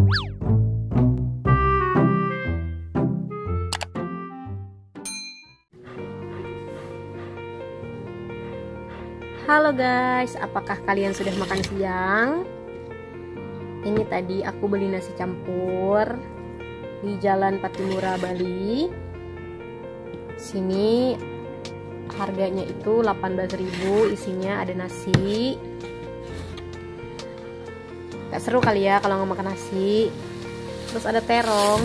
Halo guys, apakah kalian sudah makan siang? Ini tadi aku beli nasi campur di Jalan Patimura, Bali. Sini harganya itu 18.000, isinya ada nasi. Gak seru kali ya kalau nggak makan nasi. Terus ada terong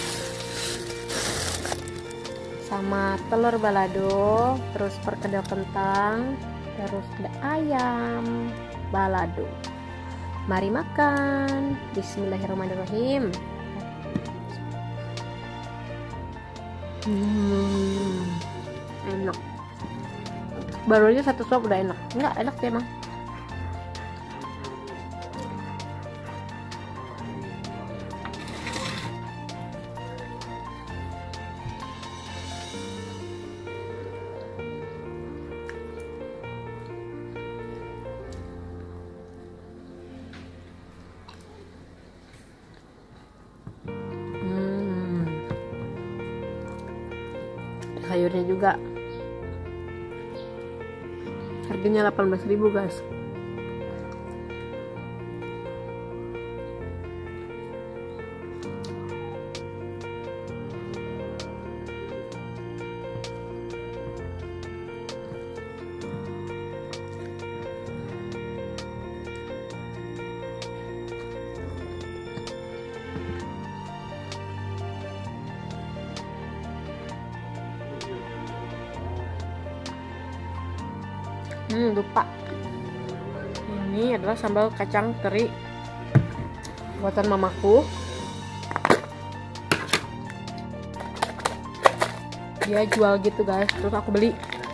sama telur balado, terus perkedel kentang, terus ada ayam balado. Mari makan. Bismillahirrahmanirrahim. Enak. Baru aja satu suap udah enak. Enggak enak sih emang. Sayurnya juga harganya 18.000 guys. Lupa. Ini adalah sambal kacang teri buatan mamaku. Dia jual gitu guys, terus aku beli.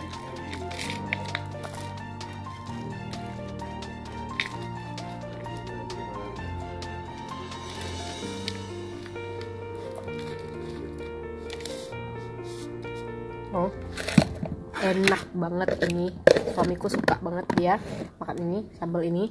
Oh, enak banget ini. Suamiku suka banget dia makan ini, sambal ini.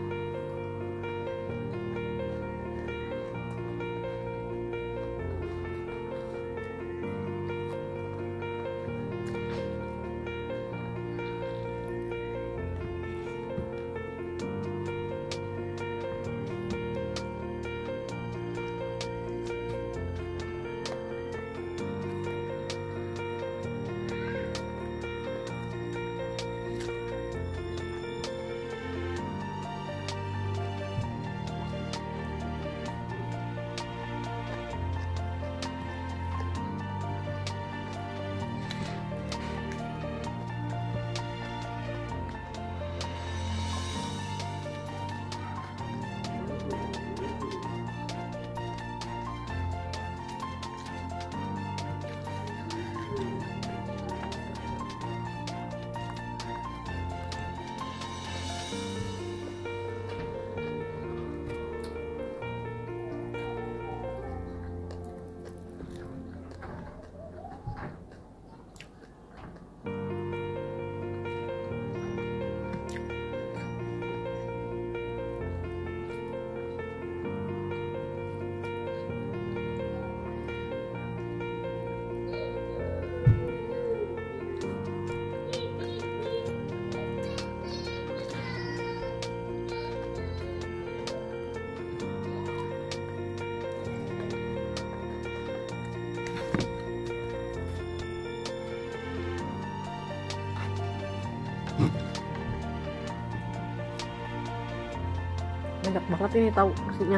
Banyak banget ini tahu maksudnya.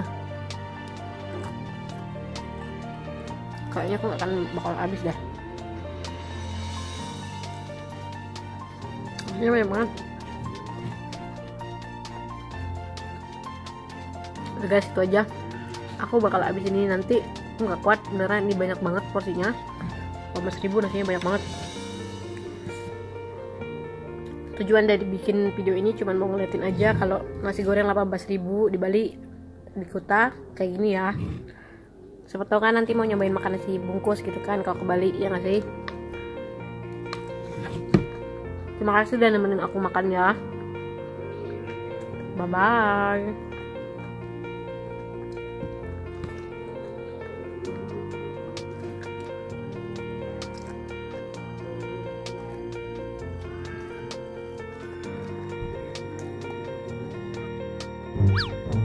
Kayaknya aku akan bakal habis dah. Ini banyak banget. Udah guys, itu aja. Aku bakal habis ini nanti. Aku nggak kuat beneran, ini banyak banget porsinya. 18.000 nasinya banyak banget. Tujuan dari bikin video ini cuma mau ngeliatin aja kalau nasi goreng 18.000 di Bali, di Kuta kayak gini ya. Siapa tahu kan nanti mau nyobain makan nasi bungkus gitu kan kalau ke Bali, ya nggak sih? Terima kasih udah nemenin aku makan ya. Bye bye. ya.